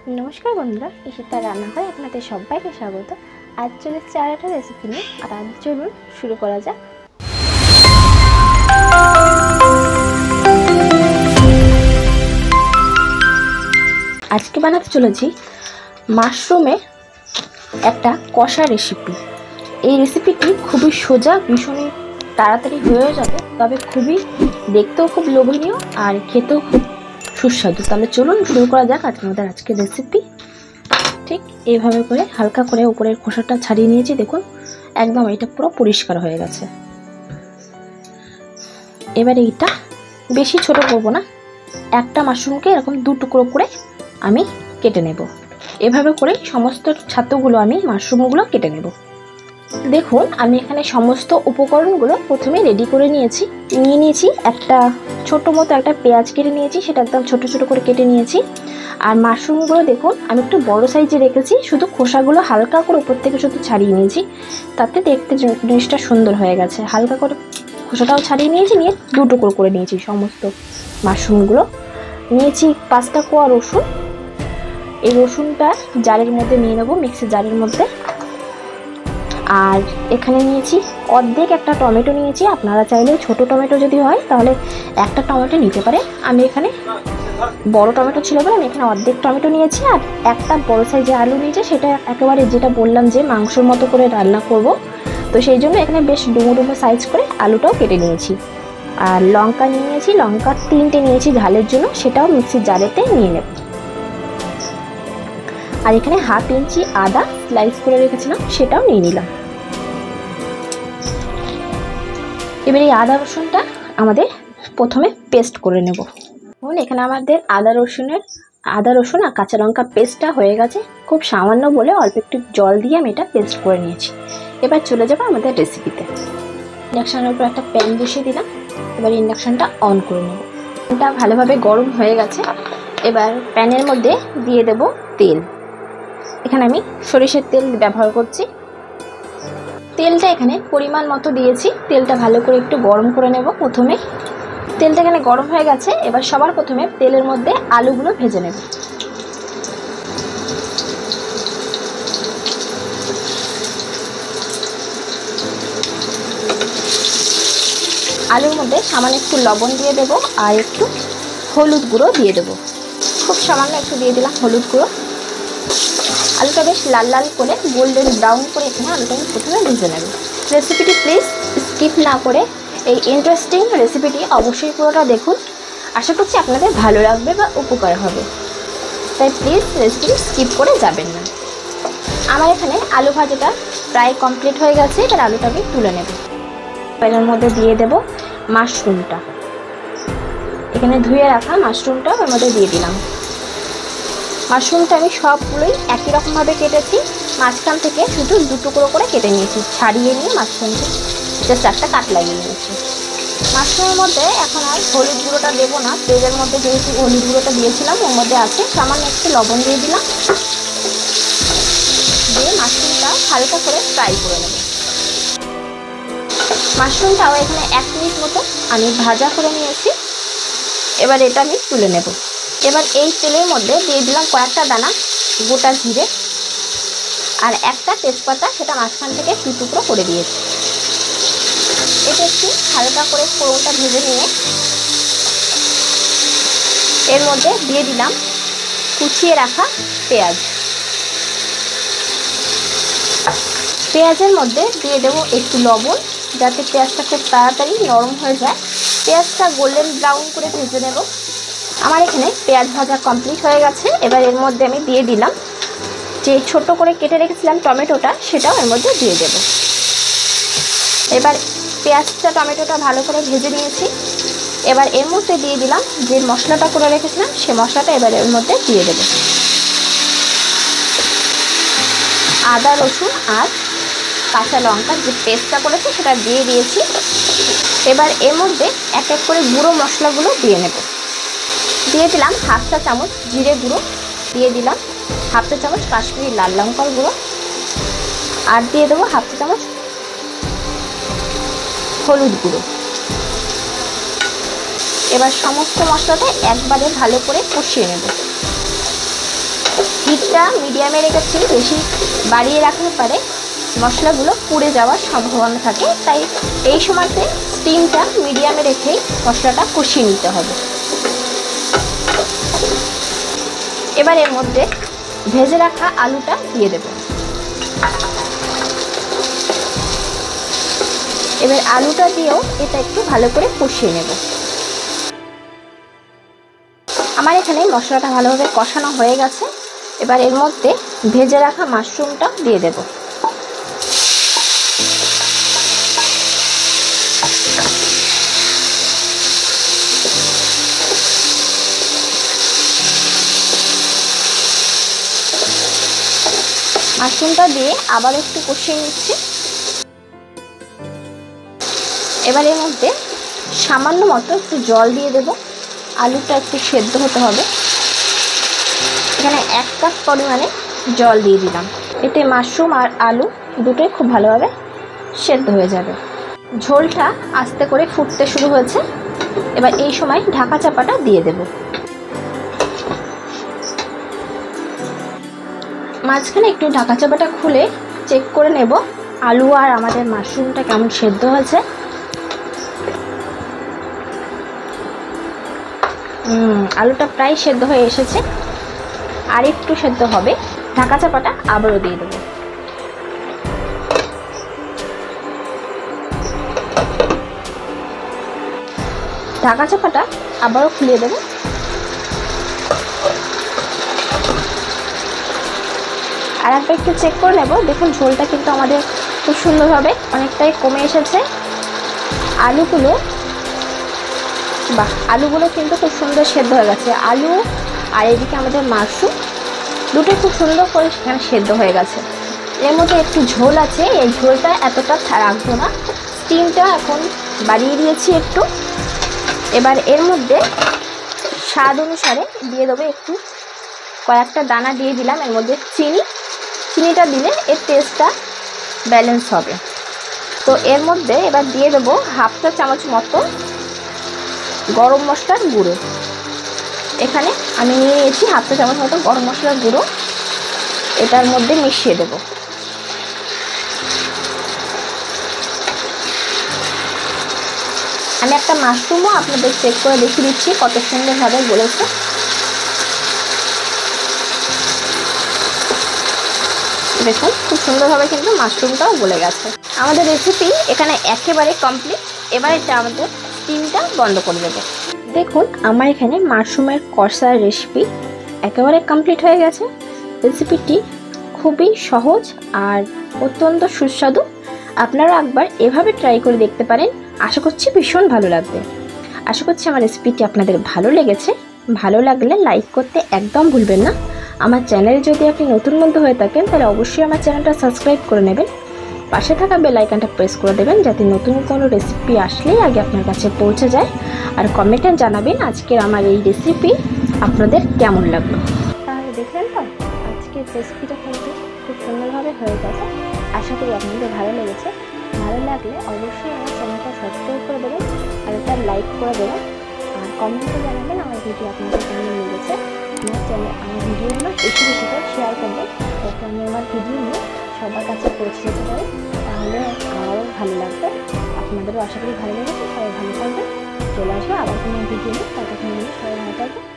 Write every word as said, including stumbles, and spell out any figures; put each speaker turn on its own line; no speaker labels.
नमस्कार बंधुरा इशिता रान्नाघरे आपनादेर सबाइके स्वागत। आज चले एसेछि आर एकटा रेसिपि निये। आर आज चलुन शुरू करा जाक। आजके बानाते चलेछि माशरूमे एकटा कषा रेसिपि। এই রেসিপিটি খুবই সোজা, ভীষণই তাড়াতাড়ি হয়ে যাবে, তবে খুবই দেখতেও খুব লোভনীয় আর খেতেও খুব সুস্বাদু। তাহলে চলুন শুরু করা যাক আজকে আমাদের আজকের রেসিপি। ঠিক এইভাবে করে হালকা করে উপরের খোসাটা ছাড়িয়ে নিয়েছি। দেখুন একদম এটা পুরো পরিষ্কার হয়ে গেছে। এবারে এটা বেশি ছোট করব না, একটা মাশরুমকে এরকম দু টুকরো করে আমি কেটে নেব। এভাবে করে সমস্ত ছাতুগুলো আমি মাশরুমগুলো কেটে নেব। দেখুন আমি এখানে সমস্ত উপকরণগুলো প্রথমে রেডি করে নিয়েছি। নিয়ে নিয়েছি একটা ছোট মতো একটা পেঁয়াজ কেটে নিয়েছি, সেটা একদম ছোট ছোট করে কেটে নিয়েছি। আর মাশরুমগুলো দেখুন আমি একটু বড় সাইজে রেখেছি, শুধু খোসাগুলো হালকা করে উপর থেকে শুধু ছাড়িয়ে নিয়েছি, তাতে দেখতে জিনিসটা সুন্দর হয়ে গেছে। হালকা করে খোসাটাও ছাড়িয়ে নিয়েছি, নিয়ে দু টুকরো করে নিয়েছি সমস্ত মাশরুমগুলো। নিয়েছি পাঁচটা কোয়া রসুন। এই রসুনটা জারের মধ্যে নিয়ে নেবো, মিক্সি জারের মধ্যে। আর এখানে নিয়েছি অর্ধেক একটা টমেটো নিয়েছি। আপনারা চাইলে ছোট টমেটো যদি হয় তাহলে একটা টমেটো নিতে পারে। আমি এখানে বড় টমেটো ছিল বলে আমি এখানে অর্ধেক টমেটো নিয়েছি। আর একটা বড় সাইজের আলু নিয়েছি, সেটা একেবারে যেটা বললাম যে মাংসের মতো করে রান্না করব, তো সেই জন্য এখানে বেশ ডুমো ডুমো সাইজ করে আলুটাও কেটে নিয়েছি। আর লঙ্কা নিয়েছি, লঙ্কা তিনটে নিয়েছি ঝালের জন্য, সেটাও মিক্সির জারেতে নিয়ে নেব। আর এখানে হাফ ইঞ্চি আদা স্লাইস করে রেখেছিলাম, সেটাও নিয়ে নিলাম। এবার এই আদা রসুনটা আমাদের প্রথমে পেস্ট করে নেব। দেখুন এখানে আমাদের আদা রসুনের আদা রসুন আর কাঁচা লঙ্কার পেস্টটা হয়ে গেছে। খুব সামান্য বলে অল্প একটু জল দিয়ে আমি এটা পেস্ট করে নিয়েছি। এবার চলে যাবো আমাদের রেসিপিতে। ইন্ডাকশানের উপর একটা প্যান বসিয়ে দিলাম। এবার ইন্ডাকশানটা অন করে নেব। প্যানটা ভালোভাবে গরম হয়ে গেছে। এবার প্যানের মধ্যে দিয়ে দেব তেল। এখানে আমি সরিষার তেল ব্যবহার করছি। তেলটা এখানে পরিমাণ মতো দিয়েছি। তেলটা ভালো করে একটু গরম করে নেব। প্রথমে তেলটা এখানে গরম হয়ে গেছে। এবার সবার প্রথমে তেলের মধ্যে আলুগুলো ভেজে নেব। আলুর মধ্যে সামান্য একটু লবণ দিয়ে দেব আর একটু হলুদ গুঁড়ো দিয়ে দেব। খুব সামান্য একটু দিয়ে দিলাম হলুদ গুঁড়ো। আলুটা বেশ লাল লাল করে গোল্ডেন ব্রাউন করে এখানে আলুটা আমি প্রথমে ভেজে নেব। রেসিপিটি প্লিজ স্কিপ না করে এই ইন্টারেস্টিং রেসিপিটি অবশ্যই পুরোটা দেখুন। আশা করছি আপনাদের ভালো লাগবে বা উপকার হবে, তাই প্লিজ রেসিপিটি স্কিপ করে যাবেন না। আমার এখানে আলু ভাজাটা প্রায় কমপ্লিট হয়ে গেছে। এবার আলুটা আমি তুলে নেব। প্যানের মধ্যে দিয়ে দেব মাশরুমটা। এখানে ধুয়ে রাখা মাশরুমটা ওর মধ্যে দিয়ে দিলাম। মাশরুমটা আমি সবগুলোই একই রকমভাবে কেটেছি। মাঝখান থেকে শুধু দু টুকরো করে কেটে নিয়েছি, ছাড়িয়ে নিয়ে মাঝখানকে জাস্ট একটা কাট লাগিয়ে নিয়েছি। মাশরুমের মধ্যে এখন আর হলুদ গুঁড়োটা দেবো না। তেলের মধ্যে যেহেতু হলুদ গুঁড়োটা দিয়েছিলাম ওর মধ্যে আছে, সামান্য একটু লবণ দিয়ে দিলাম। দিয়ে মাশরুমটা হালকা করে ফ্রাই করে নেব। মাশরুমটাও এখানে এক মিনিট মতো আমি ভাজা করে নিয়েছি। এবার এটা আমি তুলে নেব। এবার এই তেলের মধ্যে দিয়ে দিলাম কয়েকটা দানা গোটা জিরে আর একটা তেজপাতা, সেটা মাঝখান থেকে দু টুকরো করে দিয়েছি। এটা একটু হালকা করে ফোড়নটা ভেজে নিয়ে এর মধ্যে দিয়ে দিলাম কুচিয়ে রাখা পেঁয়াজ। পেঁয়াজের মধ্যে দিয়ে দেবো একটু লবণ, যাতে পেঁয়াজটা খুব তাড়াতাড়ি নরম হয়ে যায়। পেঁয়াজটা গোল্ডেন ব্রাউন করে ভেজে নেব। আমার এখানে পেঁয়াজ ভাজা কমপ্লিট হয়ে গেছে। এবার এর মধ্যে আমি দিয়ে দিলাম যে ছোট করে কেটে রেখেছিলাম টমেটোটা, সেটাও এর মধ্যে দিয়ে দেব। এবার পেঁয়াজটা টমেটোটা ভালো করে ভেজে নিয়েছি। এবার এর মধ্যে দিয়ে দিলাম যে মশলাটা করে রেখেছিলাম, সে মশলাটা এবার এর মধ্যে দিয়ে দেব। আদা রসুন আর কাঁচা লঙ্কার যে পেস্টটা করেছি সেটা দিয়ে দিয়েছি। এবার এর মধ্যে এক এক করে গুঁড়ো মশলাগুলো দিয়ে নেব। দিয়ে দিলাম হাফ চা চামচ জিরে গুঁড়ো, দিয়ে দিলাম হাফ চা চামচ কাশ্মীরি লাল লঙ্কার গুঁড়ো, আর দিয়ে দেবো হাফ চা চামচ হলুদ গুঁড়ো। এবার সমস্ত মশলাটা একবারে ভালো করে কষিয়ে নেব। হিটটা মিডিয়ামে রেখেছি, বেশি বাড়িয়ে রাখলে পারে মশলাগুলো পুড়ে যাওয়ার সম্ভাবনা থাকে, তাই এই সময়তে স্টিমটা মিডিয়ামে রেখেই মশলাটা কষিয়ে নিতে হবে। এবার এর মধ্যে ভেজে রাখা আলুটা দিয়ে দেব। এবার আলুটা দিয়েও এটা একটু ভালো করে কষিয়ে নেব। আমার এখানে মশলাটা ভালোভাবে কষানো হয়ে গেছে। এবার এর মধ্যে ভেজে রাখা মাশরুমটা দিয়ে দেব। মাশরুমটা দিয়ে আবার একটু কষিয়ে নিচ্ছি। এবার এর মধ্যে সামান্য মতো একটু জল দিয়ে দেব। আলুটা একটু সেদ্ধ হতে হবে। এখানে এক কাপ পরিমাণে জল দিয়ে দিলাম। এতে মাশরুম আর আলু দুটোই খুব ভালোভাবে সেদ্ধ হয়ে যাবে। ঝোলটা আস্তে করে ফুটতে শুরু হয়েছে। এবার এই সময় ঢাকা চাপাটা দিয়ে দেব। মাঝখানে একটু ঢাকা চাপাটা খুলে চেক করে নেব আলু আর আমাদের মাশরুমটা কেমন সেদ্ধ হয়েছে। হুম আলুটা প্রায় সেদ্ধ হয়ে এসেছে, আর একটু সেদ্ধ হবে। ঢাকা চাপাটা আবারও দিয়ে দেব। ঢাকা চাপাটা আবারও খুলে দেব। আর একবার একটু চেক করে নেব। দেখুন ঝোলটা কিন্তু আমাদের খুব সুন্দরভাবে অনেকটাই কমে এসেছে। আলুগুলো বাহ আলুগুলো কিন্তু খুব সুন্দর সেদ্ধ হয়ে গেছে। আলু আর এদিকে আমাদের মাশরুম দুটোই খুব সুন্দর করে সেখানে সেদ্ধ হয়ে গেছে। এর মধ্যে একটু ঝোল আছে, এই ঝোলটা এতটা রাখবো না, স্টিমটা এখন বাড়িয়ে দিয়েছি একটু। এবার এর মধ্যে স্বাদ অনুসারে দিয়ে দেবো একটু কয়েকটা দানা দিয়ে দিলাম এর মধ্যে চিনি। চিনিটা দিলে এর টেস্টটা ব্যালেন্স হবে। তো এর মধ্যে এবার দিয়ে দেবো হাফ চা চামচ মতো গরম মশলার গুঁড়ো। এখানে আমি নিয়ে নিয়েছি হাফ চা চামচ মতো গরম মশলার গুঁড়ো, এটার মধ্যে মিশিয়ে দেব। আমি একটা মাশরুমও আপনাদের চেক করে দেখিয়ে দিচ্ছি কত সুন্দরভাবে গলেছে। দেখুন খুব সুন্দরভাবে কিন্তু মাশরুমটাও গলে গেছে। আমাদের রেসিপি এখানে একেবারে কমপ্লিট। এবার এটা আমাদের স্টিমটা বন্ধ করে দেবো। দেখুন আমার এখানে মাশরুমের কষার রেসিপি একেবারে কমপ্লিট হয়ে গেছে। রেসিপিটি খুবই সহজ আর অত্যন্ত সুস্বাদু। আপনারা একবার এভাবে ট্রাই করে দেখতে পারেন। আশা করছি ভীষণ ভালো লাগবে। আশা করছি আমার রেসিপিটি আপনাদের ভালো লেগেছে। ভালো লাগলে লাইক করতে একদম ভুলবেন না। আমার চ্যানেলে যদি আপনি নতুন বন্ধু হয়ে থাকেন তাহলে অবশ্যই আমার চ্যানেলটা সাবস্ক্রাইব করে নেবেন। পাশে থাকা বেল আইকনটা প্রেস করে দেবেন যাতে নতুন কোনো রেসিপি আসলেই আগে আপনার কাছে পৌঁছে যায়। আর কমেন্টে জানাবেন আজকের আমার এই রেসিপি আপনাদের কেমন লাগলো। তাহলে দেখলেন তো আজকের রেসিপিটা কিন্তু খুব সুন্দরভাবে হয়ে গেছে। আশা করি আপনাদের ভালো লেগেছে। ভালো লাগলে অবশ্যই আমার চ্যানেলটা সাবস্ক্রাইব করে দেবেন আর এটা লাইক করে দেবেন। আর কমেন্টে জানাবেন আমার ভিডিও আপনাদের কেমন লেগেছে। আমার চ্যানেল আমার ভিডিওগুলো বেশি বেশি করে শেয়ার করবেন যাতে আমি আমার ভিডিও নিয়ে সবার কাছে পৌঁছে যেতে পারি। তাহলে আমারও ভালো লাগবে, আপনাদেরও আশা করি ভালো লেগেছে। সবাই ভালো থাকবেন। চলে আসবো আবার কোনো ভিডিও নিয়ে, ততক্ষণ সবাই ভালো থাকবে।